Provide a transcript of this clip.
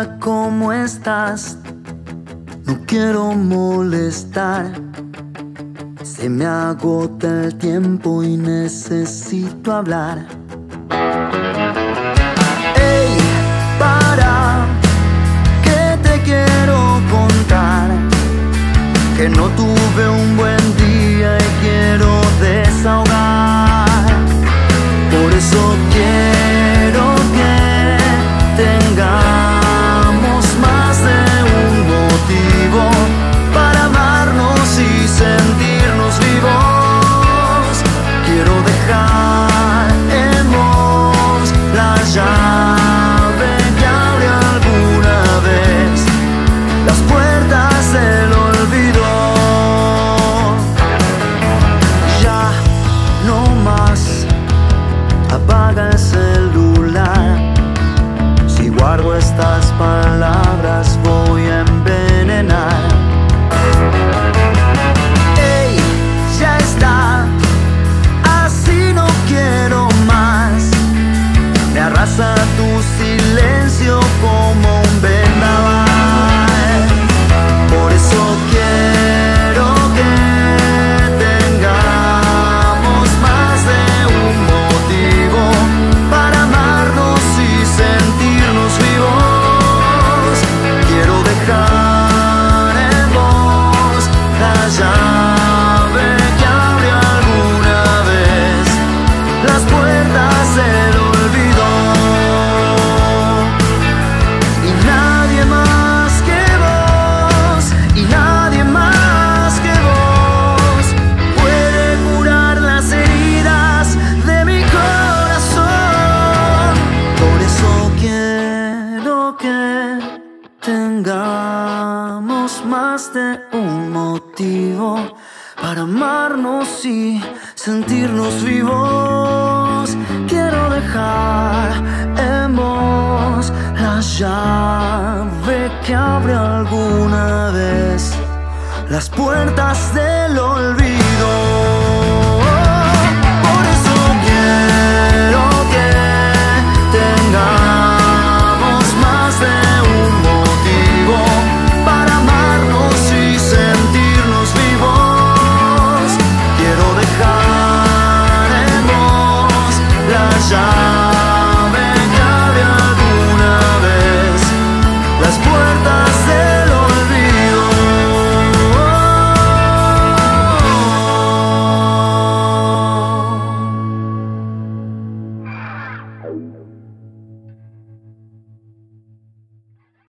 Hola, ¿cómo estás? No quiero molestar. Se me agota el tiempo y necesito hablar. Ey, para, que te quiero contar que no tuve un buen día y quiero desahogar. Por eso quiero que tengamos más de un motivo para amarnos y sentirnos vivos. Quiero dejar en vos la llave que abre alguna vez las puertas del olvido. Ya no más, apaga el celular. Si guardo estas palabras voy a envenenar. Ey, ya está, así no quiero más. Me arrasa tu silencio como un vendaval. Por eso quiero que tengamos más de un motivo para amarnos y sentirnos vivos. Quiero dejar en vos la llave que abre alguna vez las puertas del olvido. Y nadie más que vos, y nadie más que vos puede curar las heridas de mi corazón. Por eso quiero que tengamos más de un motivo para amarnos y sentirnos vivos. Quiero dejar en vos la llave que abre alguna vez las puertas del olvido.